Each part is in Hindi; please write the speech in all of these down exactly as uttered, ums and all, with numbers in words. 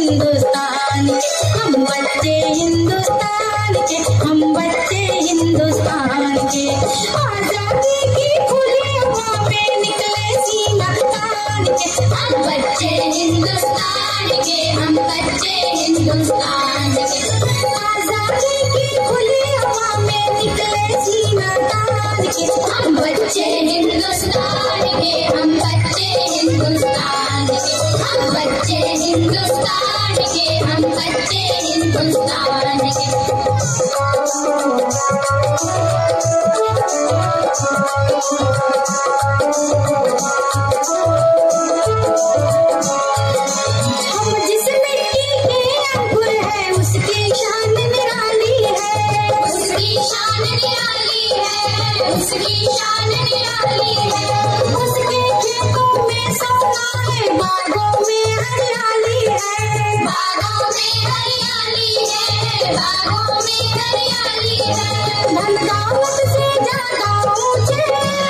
हिंदुस्तान के, हम बच्चे हिंदुस्तान के, हम बच्चे हिंदुस्तान के। आजादी की खुली हवा में निकले सीना तान के, हम बच्चे हिंदुस्तान के, हम बच्चे हिंदुस्तान के। आजादी की खुली हवा में निकले सीना तान के, हम बच्चे हिंदुस्तान के, हम बच्चे हिंदुस्तान के, हम बच्चे हिंदुस्तान के, हम बच्चे हिंदुस्तान के। हम जिस मिट्टी के अंकुर है उसकी शान निराली है, उसकी शान निराली है, उसकी शान निराली है। उसके खेतों में सोना है, बागों में हरियाली है, बागों में हरियाली है, बागों में हरियाली है। धन दौलत से ज्यादा ऊंचे,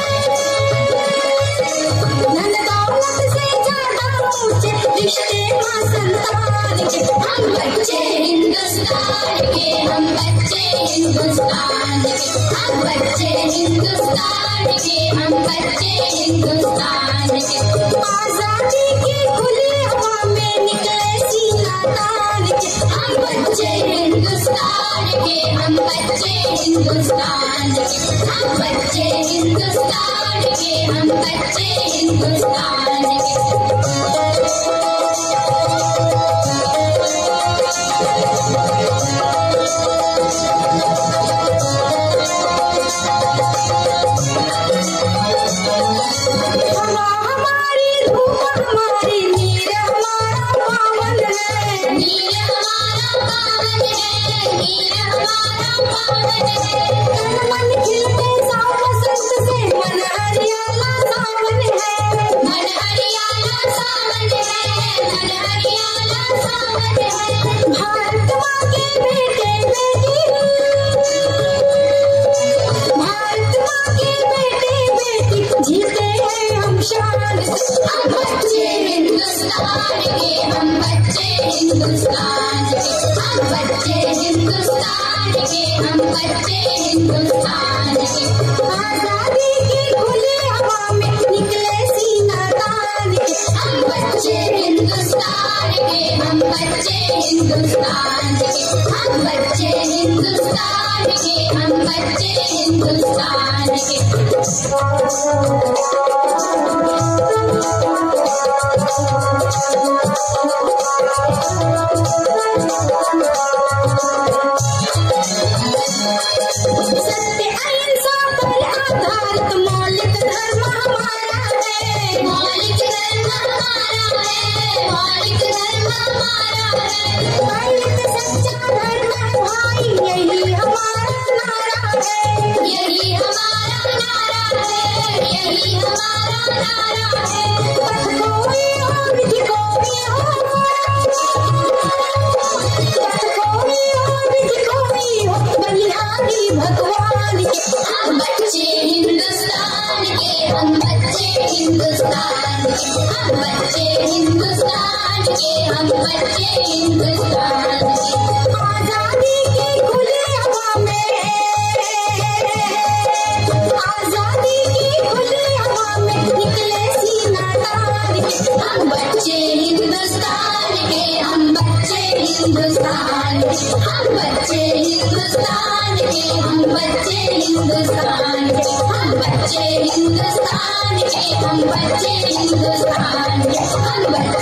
धन दौलत से ज्यादा ऊंचे रिश्ते माँ संतान के, हम बच्चे हिंदुस्तान के, हम बच्चे हिंदुस्तान के, हम बच्चे हिंदुस्तान के, हम बच्चे हिंदुस्तान के। आजादी की खुली हवा में निकले सीना तान के, हम बच्चे हिंदुस्तान के, हम बच्चे हिंदुस्तान के, हम बच्चे हिंदुस्तान के, हम बच्चे हिंदुस्तान के। हवा हमारी, धूप हमारी, नीर हमारा पावन है, नीर हमारा पावन है, नीर हमारा पावन है। तन मन खिलते साफ संग से, मन हरियाला सावन है, मन हरियाला सावन है, मन हरियाला सावन है। भारत माँ के बेटे बेटी, भारत माँ के बेटे बेटी जीते हैं हम शान से, हम बच्चे हिंदुस्तान के, हम बच्चे हिंदुस्तान के, हम बच्चे हिंदुस्तान के, हम बच्चे हिंदुस्तान के। आजादी की खुली हवा में निकले सीना तान के, हम बच्चे हिंदुस्तान के, हम बच्चे हिंदुस्तान के, हम बच्चे हिंदुस्तान के, हम बच्चे हिंदुस्तान के। सत्य अहिंसा पर आधारित मौलिक धर्म हमारा है, मौलिक धर्म हमारा है, मौलिक धर्म हमारा है। मौलिक सच्चा धर्म है भाई, यही हमारा नारा है, यही हमारा नारा है, यही हमारा नारा है। पथ कोई हो, विधि कोई हो, पथ कोई हो, विधि कोई हो, बलिहारी भगवान के, हम बच्चे हिंदुस्तान के, हम बच्चे हिंदुस्तान के, हम बच्चे हिंदुस्तान के, हम बच्चे हिंदुस्तान के। आजादी की खुली हवा में, आजादी की खुली हवा में निकले सीना तान के, हम बच्चे हिंदुस्तान के, हम बच्चे हिंदुस्तान के, हम बच्चे हिंदुस्तान के, हम बच्चे हिंदुस्तान के, हम बच्चे हिंदुस्तान के, हम बच्चे हिंदुस्तान के, हम बच्चे